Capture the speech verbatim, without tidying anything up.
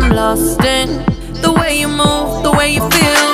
I'm lost in the way you move, the way you feel.